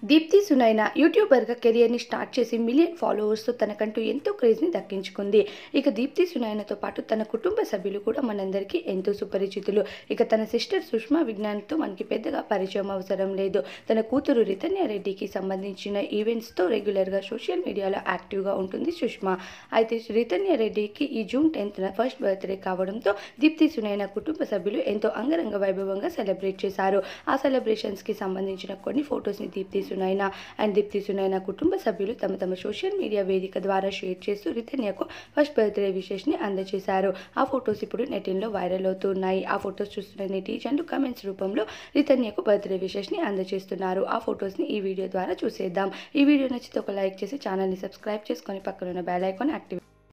దీప్తి సునైనా యూట్యూబర్గా కెరియర్ని స్టార్ట్ చేసి మిలియన్ ఫాలోవర్స్తో తనకంటూ ఎంతో క్రేజ్ని దక్కించుకుంది. ఇక దీప్తి సునైనాతో పాటు తన కుటుంబ సభ్యులు కూడా మనందరికీ ఎంతో సుపరిచితులు. ఇక తన సిస్టర్ సుష్మా విజ్ఞాన్తో మనకి పెద్దగా పరిచయం అవసరం లేదు. తన కూతురు రితన్య రెడ్డికి సంబంధించిన ఈవెంట్స్తో రెగ్యులర్గా సోషల్ మీడియాలో యాక్టివ్గా ఉంటుంది సుష్మా. అయితే రితన్య రెడ్డికి ఈ జూన్ 10న ఫస్ట్ బర్త్డే కావడంతో దీప్తి సునైనా కుటుంబ సభ్యులు ఎంతో అంగరంగ వైభవంగా సెలబ్రేట్ చేశారు. ఆ సెలబ్రేషన్స్కి సంబంధించిన కొన్ని ఫొటోస్ని దీప్తి సునైనా కుటుంబ సభ్యులు తమ సోషల్ మీడియా వేదిక ద్వారా షేర్ చేస్తూ రితన్యకు ఫస్ట్ బర్త్డే విషెస్ని అందజేశారు. ఆ ఫొటోస్ ఇప్పుడు నెటిన్లో వైరల్ అవుతున్నాయి. ఆ ఫొటోస్ చూస్తున్న నెటిజన్లు కమెంట్స్ రూపంలో రితన్యకు బర్త్డే విషెస్ని అందజేస్తున్నారు. ఆ ఫొటోస్ని ఈ వీడియో ద్వారా చూసేద్దాం. ఈ వీడియో నచ్చితే ఒక లైక్ చేసి ఛానల్ని సబ్స్క్రైబ్ చేసుకొని పక్కనున్న బెల్ ఐకాన్ యాక్టివేట్